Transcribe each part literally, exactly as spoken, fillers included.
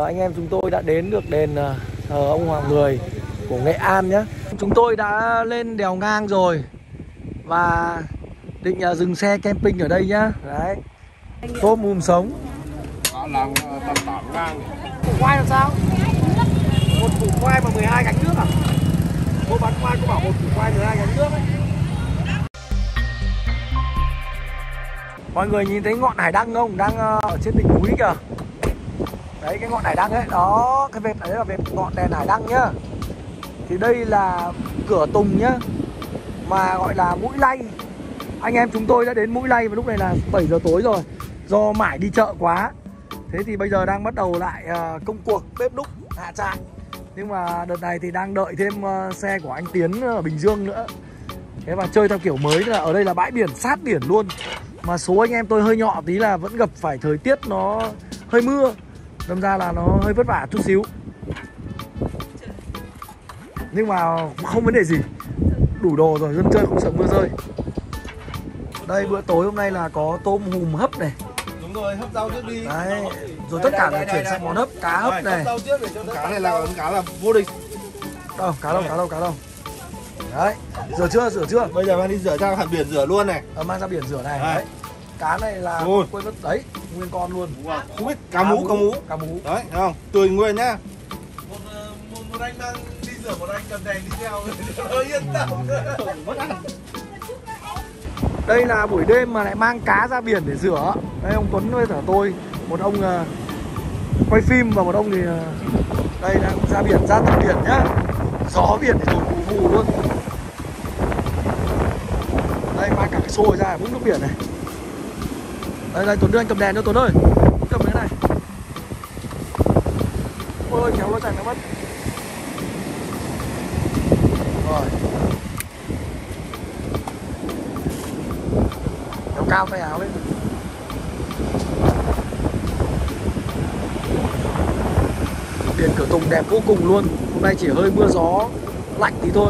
anh em chúng tôi đã đến được đền thờ ông Hoàng Mười của Nghệ An nhé. Chúng tôi đã lên đèo ngang rồi và định uh, dừng xe camping ở đây nhá. Đấy, tôm hùm sống. Làm tầm tạm ngang. Củ khoai làm sao? Một củ khoai mà mười hai gánh nước à? Cô bán khoai cô bảo một củ khoai mười hai gánh nước ấy. Mọi người nhìn thấy ngọn hải đăng không? Đang uh, ở trên đỉnh núi kìa. Đấy, cái ngọn hải đăng ấy. Đó, cái vệt đấy là vệt ngọn đèn hải đăng nhá. Thì đây là cửa Tùng nhá, mà gọi là Mũi Lay. Anh em chúng tôi đã đến Mũi Lay và lúc này là bảy giờ tối rồi. Do mải đi chợ quá, thế thì bây giờ đang bắt đầu lại uh, công cuộc bếp núc hạ trại. Nhưng mà đợt này thì đang đợi thêm uh, xe của anh Tiến ở Bình Dương nữa. Thế mà chơi theo kiểu mới là ở đây là bãi biển, sát biển luôn. Mà số anh em tôi hơi nhọ tí là vẫn gặp phải thời tiết nó hơi mưa, đâm ra là nó hơi vất vả chút xíu. Nhưng mà không vấn đề gì, đủ đồ rồi, dân chơi không sợ mưa rơi. Đây, bữa tối hôm nay là có tôm hùm hấp này. Đúng rồi, hấp rau trước đi. Đấy, rồi tất cả là chuyển sang món hấp, cá hấp này. Hấp rau trước để cho cá này là cá là vô địch. Đâu, cá đâu, cá đâu, cá đâu. Đấy, rửa chưa, rửa chưa? Bây giờ mang đi rửa ra hẳn biển rửa luôn này. Ờ, mang ra biển rửa này. Đấy. Cá này là Ôi. quên mất đấy, nguyên con luôn. Không biết cá mú, cá mú. Cá mú. Đấy, thấy không? Tươi nguyên nhá. Một, một, một anh đang đi rửa, một anh cầm đèn đi theo. Hơi yên tâm. Mất ăn. Đây là buổi đêm mà lại mang cá ra biển để rửa. Đây ông Tuấn với cả tôi, một ông uh, quay phim và một ông thì uh, đây đang ra biển, ra tận biển nhá. Gió biển thì thổi vù vù luôn. Đây mang cả cái xôi ra vũng nước biển này. Đây đây Tuấn đưa anh cầm đèn cho Tuấn ơi. Cầm cái này. Ôi kéo nó chạy nó mất. Rồi. Kéo cao tay áo lên. Biển Cửa Tùng đẹp vô cùng luôn. Hôm nay chỉ hơi mưa gió lạnh tí thôi.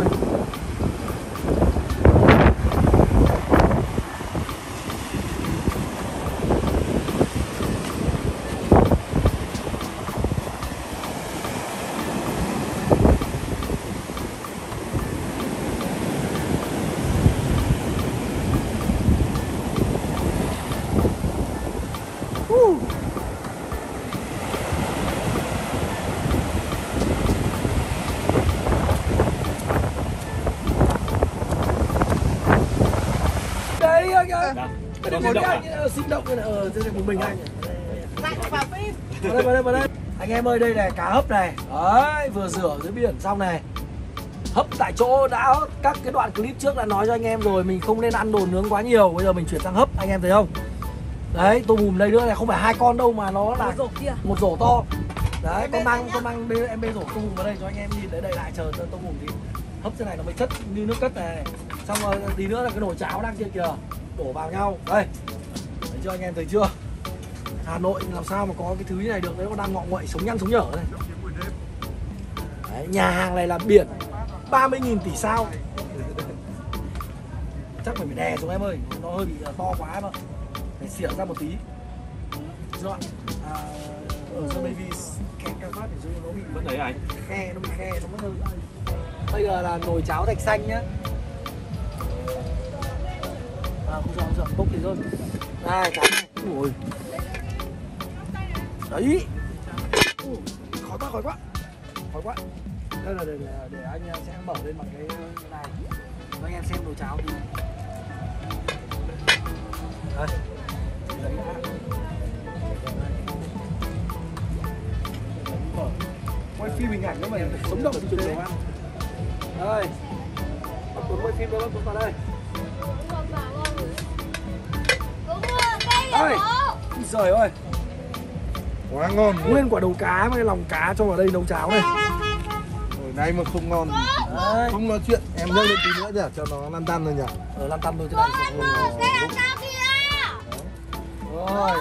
Đây một cái sinh động này ở trên một mình anh. Vào đây, vào đây, vào đây. Anh em ơi, đây này cá hấp này. Đấy, vừa rửa dưới biển xong này. Hấp tại chỗ đã, các cái đoạn clip trước đã nói cho anh em rồi, mình không nên ăn đồ nướng quá nhiều. Bây giờ mình chuyển sang hấp, anh em thấy không? Đấy, tôm hùm đây nữa này, không phải hai con đâu mà nó là một rổ to. Đấy, con mang con mang bê, em bê rổ tôm hùm vào đây cho anh em nhìn. Đấy, đây lại chờ tôm hùm thì hấp thế này nó mới chất như nước cất này. Xong rồi tí nữa là cái nồi cháo đang kia kìa, đổ vào nhau. Đây, thấy chưa anh em, thấy chưa? Hà Nội làm sao mà có cái thứ như này được, đấy nó đang ngọ nguậy sống nhăn sống nhở này. Đấy, nhà hàng này là biển ba mươi nghìn tỷ sao. Chắc phải phải đè xuống em ơi, nó hơi bị to quá mà. Phải xỉa ra một tí. Dọn à, ở trong đây vì khe cao phát để nó bị Vẫn thấy anh. khe, nó bị khe, nó mất hơi. Bây giờ là nồi cháo thạch xanh nhá. À, không sợ, không sợ, bốc thì thôi. Đây, cá này. Ui. Đấy. Ui, khó quá, khó quá. Khó quá. Đây là để, để, để anh sẽ mở lên bằng cái này. Cho anh em xem nồi cháo thì. Đây. Đấy đã. Mở. Quay phim hình ảnh nữa mà sống động trên đồ ăn. Đây. Bác Tuấn quay phim đâu, bác Tuấn vào đây. Ơi, trời ơi, Quá ngon. nguyên quả đầu cá với cái lòng cá cho vào đây nấu cháo này. Hồi nay mà không ngon. Đấy. Không nói chuyện, em nhấc lên tí nữa để cho nó lăn tăn thôi nhỉ. Ở lăn tăn thôi thế này. Rồi.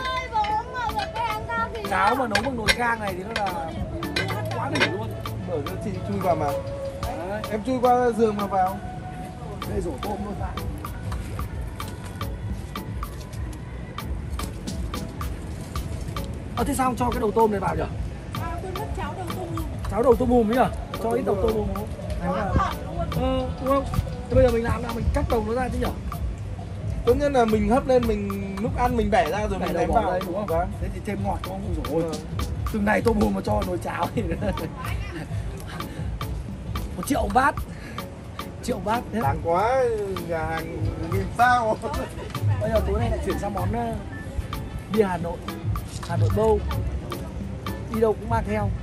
Cháo mà nấu bằng nồi gang này thì nó là quá đỉnh luôn. Mở cho chị chui vào mà. Đấy. Em chui qua giường mà vào. Đây rổ tôm luôn bạn. Ờ thế sao không cho cái đầu tôm này vào nhỉ? cháo đầu tôm hùm ấy nhỉ? Cho ít đầu tôm hùm không? Là... Ờ, đúng không? Thế bây giờ mình làm nào mình cắt đầu nó ra chứ nhỉ? Tốt nhất là mình hấp lên, mình lúc ăn mình bẻ ra rồi Bẻ mình đầu ném bỏ vào đây đúng không? Vâng. Thế thì thêm ngọt đúng không? Ôi dồi ôi. Ừ. Từng này tôm hùm mà cho nồi cháo thì một triệu bát. Triệu bát thế. Đáng quá, nhà hàng nghìn sao. Bây giờ tối nay lại chuyển sang món uh, bia Hà Nội. Hà Nội bâu. Đi đâu cũng mang theo.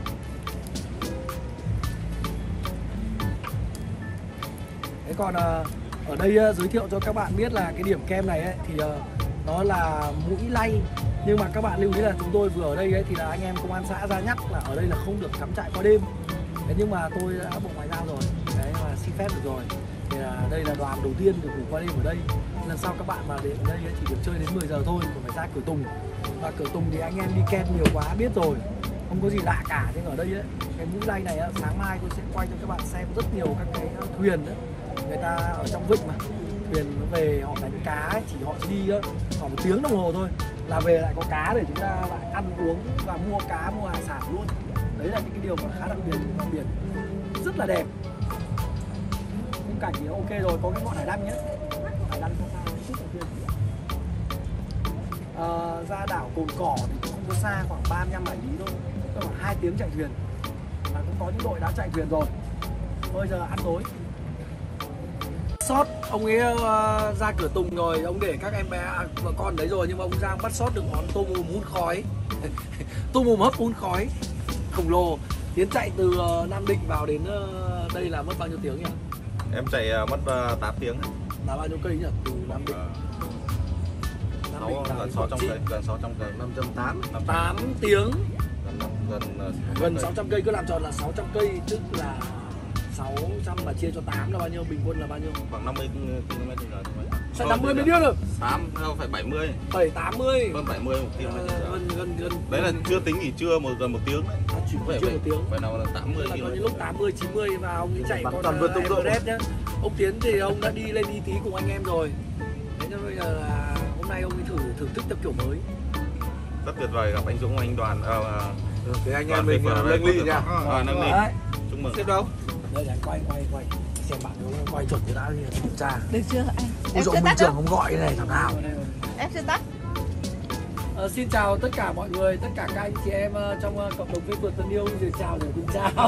Thế còn uh, ở đây uh, giới thiệu cho các bạn biết là cái điểm kem này ấy, thì uh, nó là mũi lay. Nhưng mà các bạn lưu ý là chúng tôi vừa ở đây ấy, thì là anh em công an xã ra nhắc là ở đây là không được cắm trại qua đêm. Thế nhưng mà tôi đã Bộ Ngoại giao rồi, đấy mà xin phép được rồi. Thì là đây là đoàn đầu tiên được ngủ qua đêm ở đây. Lần sau các bạn mà đến đây ấy, thì được chơi đến mười giờ thôi, còn phải ra Cửa Tùng. Và Cửa Tùng thì anh em đi kem nhiều quá biết rồi, không có gì lạ cả. Nhưng ở đây ấy, cái mũi lay này ấy, sáng mai tôi sẽ quay cho các bạn xem rất nhiều các cái thuyền ấy. Người ta ở trong vịnh mà thuyền nó về họ đánh cá ấy, chỉ họ chỉ đi ấy, khoảng một tiếng đồng hồ thôi là về lại có cá để chúng ta lại ăn uống và mua cá mua hải sản luôn. Đấy là những cái điều mà khá đặc biệt của biển, rất là đẹp. Khung cảnh thì ok rồi, có cái ngọn hải đăng nhé, hải đăng xa xa chút đầu tiên. À, ra đảo Cồn Cỏ thì cũng không có xa, khoảng ba mươi lăm hải lý thôi, tức là hai tiếng chạy thuyền. Mà cũng có những đội đã chạy thuyền rồi. Bây giờ ăn tối. Sót ông ấy uh, ra Cửa Tùng rồi, ông để các em bé vợ con đấy rồi, nhưng mà ông Giang bắt sót được món tôm hùm hun khói. Tôm hùm hấp hun khói khổng lồ. Tiến chạy từ uh, Nam Định vào đến uh, đây là mất bao nhiêu tiếng nhỉ? Em chạy uh, mất uh, tám tiếng. Là bao nhiêu cây nhỉ? Từ Nam Định. Uh, Nam Định gần sáu trăm cây, gần sáu trăm cây, năm trăm tám mươi. tám tiếng. Gần gần, uh, gần sáu trăm cây, cứ làm tròn là sáu trăm cây, tức là sáu trăm mà chia cho tám là bao nhiêu? Bình quân là bao nhiêu? Khoảng năm mươi ki lô mét trên giờ. Sao năm mươi mới biết được? tám, không phải bảy mươi. bảy tám mươi. Hơn bảy mươi một ki lô mét trên giờ. Gần gần gần. Đấy là chưa tính nghỉ trưa, một gần một tiếng đấy. À, chỉ phải chưa một tiếng. Phải nào là tám mươi là ki lô có mét. những lúc tám mươi chín mươi và ông ấy chạy con toàn vượt tốc độ Everest nhá. Ông Tiến thì ông đã đi lên đi tí cùng anh em rồi. Thế nên bây giờ là hôm nay ông ấy thử thưởng thức theo kiểu mới. Rất tuyệt vời gặp anh Dũng, anh Đoàn. Uh, Thế anh Đoàn em mình nâng ly nha. À, nâng ly. Đấy. Chúc mừng. Xếp đâu? Đây là quay quay quay xem bạn nó quay chuẩn thì đã kiểm tra. Được chưa anh? Ôi dồi, Minh Trường không gọi cái này thằng nào. Em sẽ tắt. Ờ, xin chào tất cả mọi người, tất cả các anh chị em uh, trong uh, cộng đồng Facebook Thân Yêu. Xin chào rồi, xin chào.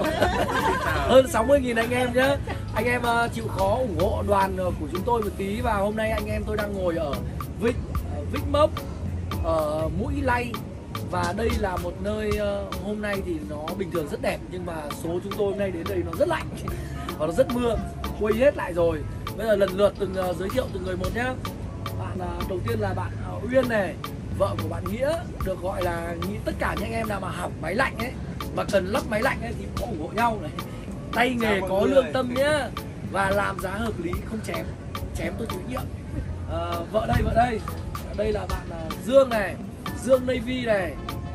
Hơn sáu mươi nghìn anh em nhé. Anh em uh, chịu khó ủng hộ đoàn uh, của chúng tôi một tí. Và hôm nay anh em tôi đang ngồi ở Vịnh uh, Vĩnh Mốc, ở Mũi Lay. Và đây là một nơi uh, hôm nay thì nó bình thường rất đẹp, nhưng mà số chúng tôi hôm nay đến đây nó rất lạnh và nó rất mưa, quay hết lại rồi. Bây giờ lần lượt từng uh, giới thiệu từng người một nhé. Bạn uh, đầu tiên là bạn uh, Uyên này, vợ của bạn Nghĩa, được gọi là nghĩ tất cả những anh em nào mà học máy lạnh ấy, mà cần lắp máy lạnh ấy thì cũng ủng hộ nhau này. Tay nghề có lương tâm nhá, và làm giá hợp lý, không chém, chém tôi chịu nhiệm. Uh, vợ đây, vợ đây, đây là bạn uh, Dương này, Dương Navy này.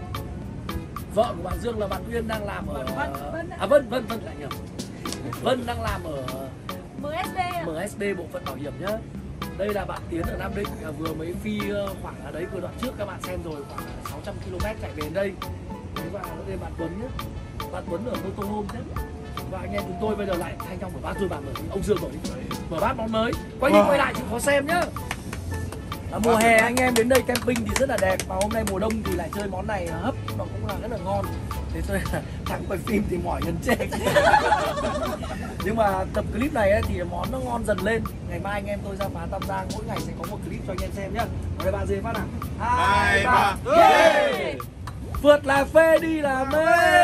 Vợ của bạn Dương là bạn Uyên đang làm ở Vân, Vân, à Vân Vân Vân lại nhầm. Vân đang làm ở em ét đê à? em ét đê bộ phận bảo hiểm nhá. Đây là bạn Tiến ở Nam Định, vừa mới phi khoảng ở đấy vừa đoạn trước các bạn xem rồi, khoảng sáu trăm ki lô mét chạy về đến đây. Đấy, và đây bạn Tuấn nhé, bạn Tuấn ở Motorhome nhé. Và anh em chúng tôi bây giờ lại thay nhau mở bát rồi, bạn mở đi. Ông Dương mở đi, mở bát món mới. Quay đi quay lại chịu khó xem nhá. À, mùa hè anh em đến đây camping thì rất là đẹp, và hôm nay mùa đông thì lại chơi món này hấp nó cũng là rất là ngon. Thế tôi thằng quay phim thì mỏi gần chết. Nhưng mà tập clip này ấy, thì món nó ngon dần lên. Ngày mai anh em tôi ra phá Tam Giang, mỗi ngày sẽ có một clip cho anh em xem nhá. Ở đây ba dê phát nào. Hai ba yeah. Phượt là phê, đi là mê.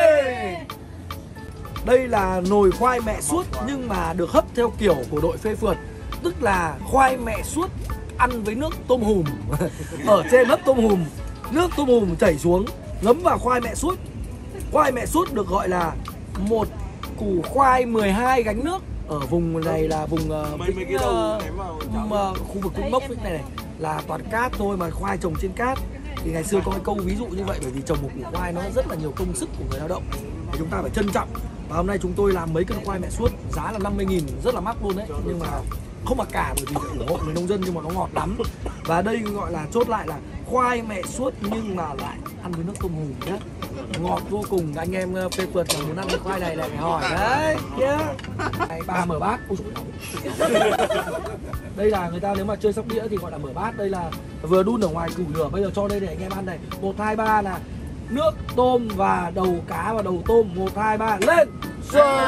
Đây là nồi khoai mẹ suốt nhưng mà được hấp theo kiểu của đội phê phượt, tức là khoai mẹ suốt ăn với nước tôm hùm. Ở trên hấp tôm hùm, nước tôm hùm chảy xuống, ngấm vào khoai mẹ suốt. Khoai mẹ suốt được gọi là một củ khoai mười hai gánh nước. Ở vùng này là vùng uh, mấy, mấy cái đầu ném vào um, uh, khu vực Vĩnh Mốc Vĩnh này, này là toàn cát thôi mà khoai trồng trên cát. Thì ngày xưa có cái câu ví dụ như vậy, bởi vì trồng một củ khoai nó rất là nhiều công sức của người lao động, thì chúng ta phải trân trọng. Và hôm nay chúng tôi làm mấy cân khoai mẹ suốt, giá là năm mươi nghìn, rất là mắc luôn đấy, nhưng mà không mặc cả bởi vì phải ủng hộ người nông dân, nhưng mà nó ngọt lắm. Và đây gọi là chốt lại là khoai mẹ suốt nhưng mà lại ăn với nước tôm hùm nhá. Ngọt vô cùng, anh em phê phượt mà muốn ăn cái khoai này lại phải hỏi đấy nhá. Ba mở bát. Ôi, đây là người ta nếu mà chơi sóc đĩa thì gọi là mở bát. Đây là vừa đun ở ngoài củ lửa, bây giờ cho đây để anh em ăn này. Một hai ba là nước tôm và đầu cá và đầu tôm. Một hai ba lên. Rồi.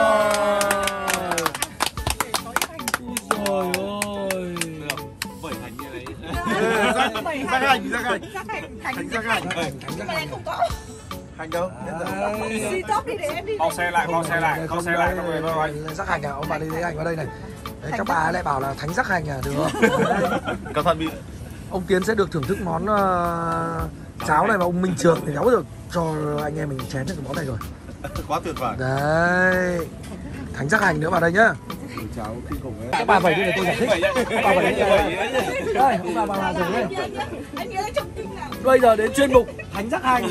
Ôi trời ơi. Bảy thành như này. Giác hành, giác hành. Giác hành, hành, Hành giác hành. nhưng mà em không có. Hành đâu? Đi top đi để em đi. Bao xe lại, bao xe lại, bao xe lại, không phải thôi. Rắc hành à, ông bà đi lấy hành vào đây này. Đấy, các bà lại bảo là thánh rắc hành à, được không? Cẩn thận bị. Ông Tiến sẽ được thưởng thức món uh, cháo này mà ông Minh Trường thì cháu được cho anh em mình chén được cái món này rồi. Quá tuyệt vời. Đấy, thánh rắc hành nữa vào đây nhá. Cháu kinh khủng ấy. Các bà phải đi để tôi giải thích. Các bà phải đi đây. Đây, ông bà bà làm rồi đây. Anh nhớ trong kinh nào. Bây giờ đến chuyên mục thánh rắc hành.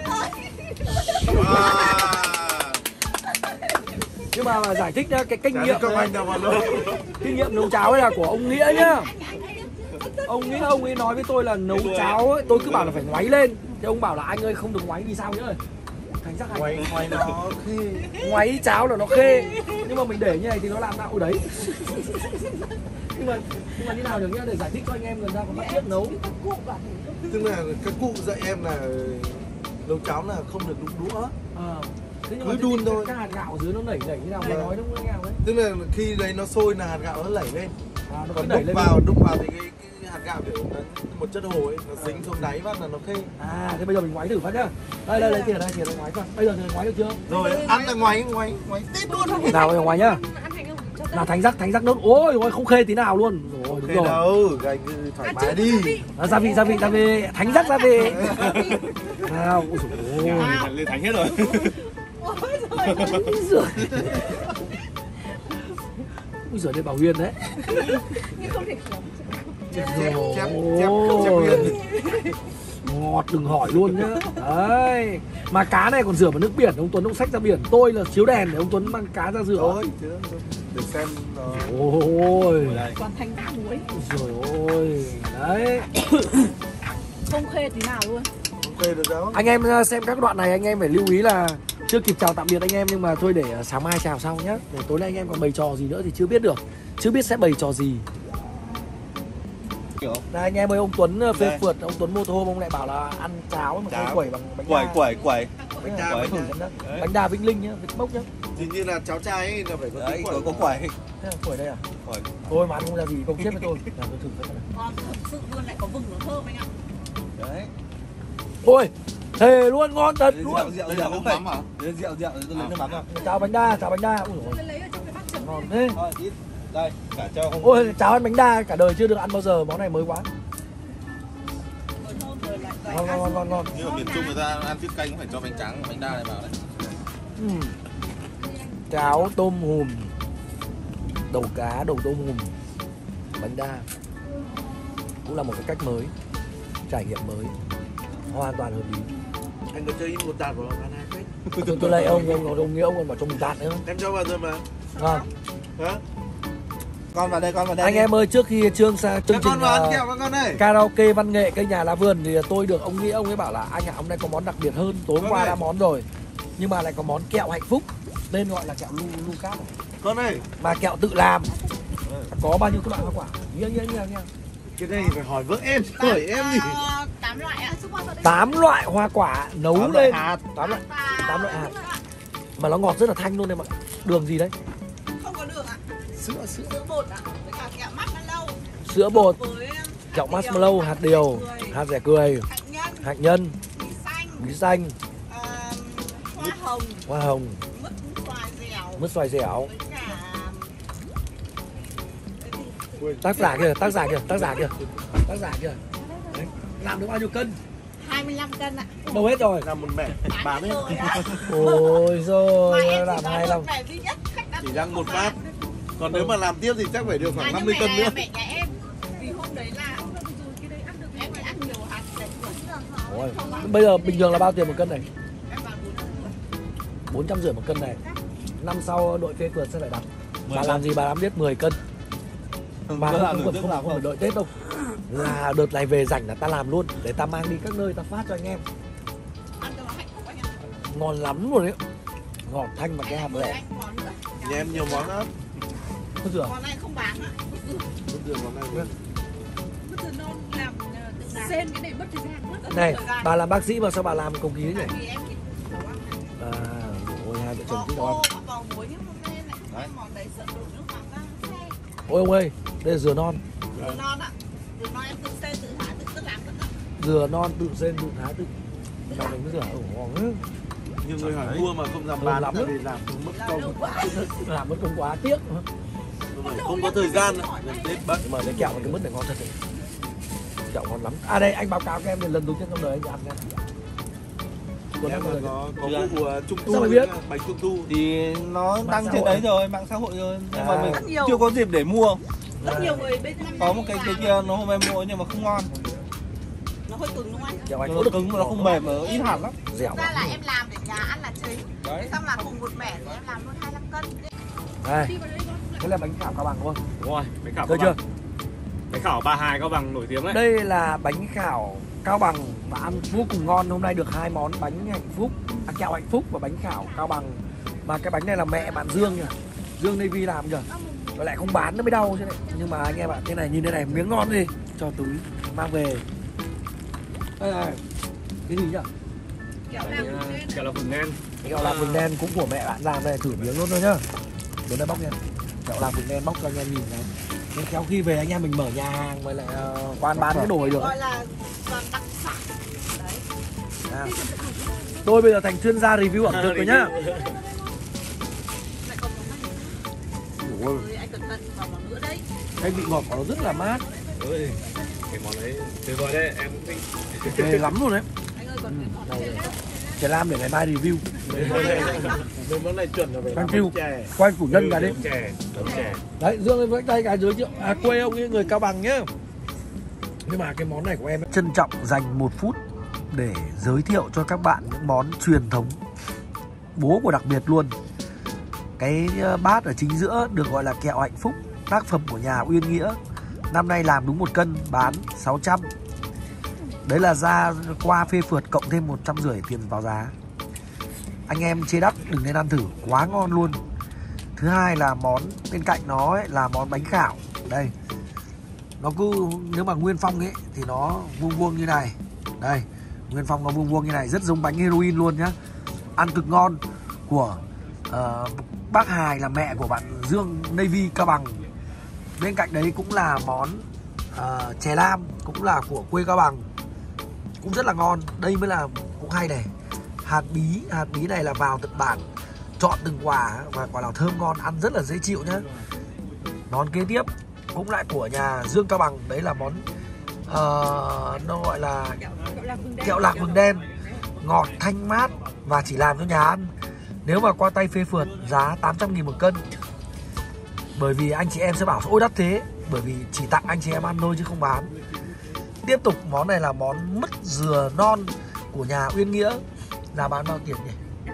Nhưng mà, mà giải thích nhá, cái kinh nghiệm Hành đâu mà đâu. kinh nghiệm nấu cháo ấy là của ông Nghĩa nhá. Ông Nghĩa ông ấy nói với tôi là nấu cháo ấy, tôi cứ bảo là phải ngoáy lên. Thì ông bảo là anh ơi không được ngoáy vì sao nhá. Thánh rắc hành. Ngoáy ngoáy nó khê. Ngoáy cháo là nó khê. Nhưng mà mình để như này thì nó làm nào đấy. nhưng mà nhưng mà như nào được nhá, để giải thích cho anh em người ta còn bắt chước nấu. Tức là các cụ dạy em là nấu cháo là không được đụng đũa. À. Thế nhưng Cứ mà đun cái, thôi. Cái hạt gạo ở dưới nó nảy nảy như nào mày nói đúng không nào đấy. Tức là khi đấy nó sôi là hạt gạo nó lẩy lên. À, nó cứ Còn đẩy đụng lên vào, đụng vào thì cái, cái hạt gạo kiểu nó, một chất hồ ấy, nó dính xuống đáy phát là nó khê. À thế bây giờ mình ngoáy thử phát nhá. Đây đây đây tiền đây tiền đây ngoáy coi. Bây giờ thì ngoáy được chưa? Rồi ăn là ngoáy ngoáy ngoáy tít luôn. Nào bây giờ ngoáy nhá. Nào thánh rắc thánh rắc nốt. Ôi ôi không khê tí nào luôn. Rồi đúng Khê rồi. đâu, cái cứ thoải mái đi. À, gia vị gia vị gia vị thánh rắc gia vị. Nào ôi dồi ôi. Lên thánh hết rồi. Ui giời đây Bảo Huyên đấy. Nhưng không thể sống. Chép chép chép chép Huyên. Ngọt đừng hỏi luôn nhá. Đấy. Mà cá này còn rửa bằng nước biển, ông Tuấn ông xách ra biển. Tôi là chiếu đèn để ông Tuấn mang cá ra rửa. Thôi, để xem nó. Ôi. Còn thành muối. Rồi ôi. Đấy. Không khê tí nào luôn. Không khê được đâu. Anh em xem các đoạn này anh em phải lưu ý là chưa kịp chào tạm biệt anh em, nhưng mà thôi để sáng mai chào sau nhé. Để tối nay anh em còn bày trò gì nữa thì chưa biết được. Chưa biết sẽ bày trò gì. Kiểu Này anh em ơi, ông Tuấn phê phượt, ông Tuấn mô tô ông lại bảo là ăn cháo mà không quẩy bằng bánh quẩy đa. quẩy quẩy. Bánh đa, đa, bánh thử đa. xem đó. Bánh đa Vĩnh Linh nhá, Vĩnh Bốc nhá. Hình như là cháu trai ấy là phải có Đấy, tí có quẩy. có quẩy. Thế là quẩy đây à? Quẩy. Thôi mà ăn không ra gì, công chết với tôi. Làm tôi thử xem nào. Còn thực sự luôn lại có vừng nó thơm anh ạ. Đấy. Ôi, thề luôn, ngon thật luôn. Rượu rượu rượu nước mắm à? Rượu rượu rượu tôi lấy nước mắm à? Cháo bánh đa, cháo bánh đa. Ui dồi ôi, Tôi lấy ở trong cái bát chấm. ngon thế. Thôi ít. Đây, cả cho không. Ôi, cháo ăn bánh đa cả đời chưa được ăn bao giờ, món này mới quá. Vừa thơm vừa lại lại Ngon ăn ngon ngon ngon. Nhưng mà miền Trung người ta ăn tiết canh cũng phải cho bánh trắng, bánh đa này vào đấy. Ừ. Cháo tôm hùm, đầu cá, đầu tôm hùm, bánh đa cũng là một cái cách mới, trải nghiệm mới, hoàn toàn hợp lý. Anh có chơi một tạt vào ăn hai phết. Tôi, tôi lấy ông, ông, ông Nghĩa ông còn bảo cho mình tạt nữa. Em cho vào rồi mà. Ngon. Hả? Con vào đây, con vào đây. Anh em ơi, trước khi Trương sang chương Các trình con vào ăn uh, kẹo các con ơi. karaoke văn nghệ cây nhà lá vườn thì tôi được ông Nghĩa ông ấy bảo là anh ạ, hôm nay có món đặc biệt hơn, tối hôm qua đã món rồi nhưng mà lại có món kẹo hạnh phúc, tên gọi là kẹo lu Lucas Con ơi. mà kẹo tự làm. Có bao nhiêu các loại hoa quả? Nghe nghe nghe nghe. Cái này phải hỏi vợ em, hỏi em gì. tám loại ạ, xúc hoa vào đây. Tám loại hoa quả nấu Tám loại lên. hạt. Tám loại. Và- Tám loại hạt. Mà nó ngọt rất là thanh luôn em ạ. Đường gì đấy? Không có đường ạ. Sữa sữa. Sữa bột ạ. Với cả kẹo marshmallow. Sữa bột, Với kẹo marshmallow, hạt điều, hạt rẻ cười, hạnh nhân, hạt nhân, bí xanh, bí xanh, ờ, hoa hồng, hoa hồng, mứt xoài dẻo, mứt xoài dẻo. với cả Tác giả kìa, tác giả kìa, tác giả kìa, tác giả kìa. Đấy. Làm được bao nhiêu cân? hai mươi lăm cân ạ. Đâu hết rồi. Làm một mẻ bán ấy. Rồi ạ. Ôi Mà rồi, em làm chỉ hai có lòng. một mẻ duy nhất, khách ăn Chỉ không đang một có phát. ăn. Còn nếu mà làm tiếp thì chắc phải được khoảng À, năm nhưng mươi mẻ cân này nữa. là mẻ nhà em. Vì hôm đấy là em phải ăn nhiều hạt để Ôi. Bây giờ bình thường là bao tiền một cân này? em vào bốn bốn trăm rưỡi một cân này. Năm sau đội phê phượt sẽ phải đặt. Bà làm gì bà làm biết mười cân. Bà không, không, không, không, không phải đợi Tết đâu. Là đợt này về rảnh là ta làm luôn. Để ta mang đi các nơi ta phát cho anh em. Ngon lắm luôn đấy. Ngọt thanh mà cái hạt lẻ. Nhà em nhiều món lắm. Có dừa. Món này không bán á. Có dừa món này luôn. Bất thường non làm sen cái này mất thời gian mất. Này, bà làm bác sĩ mà sao bà làm công ký thế nhỉ? Vì em thích nấu ăn. À, ôi hai vợ chồng thích nấu Có ăn. cô có muối nhưng hôm nay lại cái món đấy sợ đổ nước vào ra xe. Ôi ông ơi, đây là dừa non. Dừa non ạ. Dừa non em tự xe tự hái tự tự làm tất. Dừa non tự sen tự thái tự. Mà mình cứ rửa ổ ngon lắm. Nhiều người hỏi mua mà không dám Thơm bán lắm tại đấy. vì làm mất công. Làm mất công quá tiếc. Không có thời gian nữa. Tết bận. Nhưng mà cái kẹo cái mứt này ngon thật đấy. Kẹo ngon lắm. À đây anh báo cáo các em thì lần đầu tiên trong đời anh ăn nha. Em mà có có vụ uh, trung Sao mày thu, biết? bánh trung thu. Thì nó Mạng đăng xã trên hội. đấy rồi, mạng xã hội rồi. Nhưng À. mà mình Rất nhiều. chưa có dịp để mua. Rất nhiều người bên năm Có nay một cái đi cái làm. kia nó hôm em mua nhưng mà không ngon. Nó hơi cứng đúng không anh? Kẹo anh Nó cứng mà nó không mềm mà nó ít hạt lắm. dẻo Ra lắm. là em làm để nhà ăn là chính. Đấy. Xong là cùng một mẻ thì em làm luôn hai mươi lăm cân. Đây, thế là bánh khảo Cao Bằng đúng không? Đúng rồi, bánh khảo Được Cao chưa? Bằng. Bánh khảo ba hai Cao Bằng nổi tiếng đấy. Đây là bánh khảo Cao Bằng và ăn vô cùng ngon. Hôm nay được hai món bánh hạnh phúc, à, kẹo hạnh phúc và bánh khảo Cao Bằng. Mà cái bánh này là mẹ bạn Dương kìa, Dương Navy làm kìa. Và lại không bán nó mới đau chứ này. Nhưng mà anh em ạ, thế này nhìn thế này miếng ngon đi, cho túi mang về. Đây này, cái gì nhỉ? Kẹo Bánh, làm ờ, lên. kẹo là vừng đen. Cái kẹo lạc vừng đen cũng của mẹ bạn làm này, thử miếng luôn thôi nhá. Đến đây bóc nha. Kẹo lạc vừng đen bóc cho anh em nhìn này. Nên khéo khi về anh em mình mở nhà hàng với lại uh, quán bán cái đồ này được. Gọi là toàn đặc sản. Đấy. À. Tôi bây giờ thành chuyên gia review ẩm thực rồi nhá. Lại còn món này nữa. Ôi, Ôi, anh cẩn thận vào món nữa đấy. cái vị ngọt của nó rất là mát, Ôi, cái món đấy tuyệt vời đấy, em cũng thích. mê lắm luôn đấy. Anh ơi còn cái món này nữa. Để làm để ngày mai review. Mấy món này chuẩn là phải làm Thank you. bánh chè. Quay chủ nhân cả đi. Đống chè, đống chè. Đấy, Dương với đây cái giới thiệu à, quê ông ấy người Cao Bằng nhá. Nhưng mà cái món này của em ấy, trân trọng dành một phút để giới thiệu cho các bạn những món truyền thống bố của đặc biệt luôn. Cái bát ở chính giữa được gọi là kẹo hạnh phúc, tác phẩm của nhà Uyên Nghĩa. Năm nay làm đúng một cân, bán sáu trăm. Đấy là ra qua phê phượt cộng thêm một trăm rưỡi tiền vào giá. Anh em chê đắt đừng nên ăn thử, quá ngon luôn. Thứ hai là món bên cạnh nó ấy, là món bánh khảo. Đây, nó cứ nếu mà nguyên phong ấy thì nó vuông vuông như này. Đây, nguyên phong nó vuông vuông như này, rất giống bánh heroin luôn nhá. Ăn cực ngon, của uh, bác Hải là mẹ của bạn Dương Navy Cao Bằng. Bên cạnh đấy cũng là món uh, chè lam, cũng là của quê Cao Bằng, cũng rất là ngon. Đây mới là cũng hay này, hạt bí. Hạt bí này là vào tận bản chọn từng quả và quả nào thơm ngon, ăn rất là dễ chịu nhá. Món kế tiếp cũng lại của nhà Dương Cao Bằng. Đấy là món uh, nó gọi là kẹo lạc vừng đen, ngọt thanh mát và chỉ làm cho nhà ăn. Nếu mà qua tay phê phượt giá tám trăm nghìn một cân. Bởi vì anh chị em sẽ bảo ôi đắt thế, bởi vì chỉ tặng anh chị em ăn thôi chứ không bán. Tiếp tục món này là món mứt dừa non của nhà Uyên Nghĩa. Là bán bao tiền nhỉ?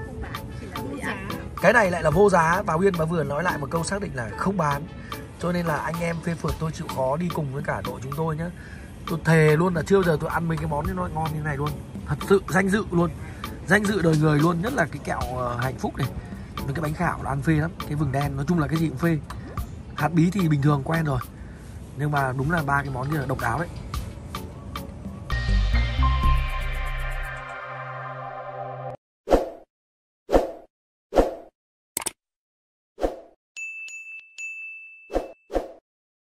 Cái này lại là vô giá. Và Uyên bà vừa nói lại một câu xác định là không bán. Cho nên là anh em phê phượt tôi chịu khó đi cùng với cả đội chúng tôi nhé. Tôi thề luôn là chưa bao giờ tôi ăn mấy cái món nó ngon như này luôn. Thật sự danh dự luôn, danh dự đời người luôn. Nhất là cái kẹo uh, hạnh phúc này, với cái bánh khảo là ăn phê lắm. Cái vừng đen nói chung là cái gì cũng phê. Hạt bí thì bình thường quen rồi, nhưng mà đúng là ba cái món như là độc đáo đấy.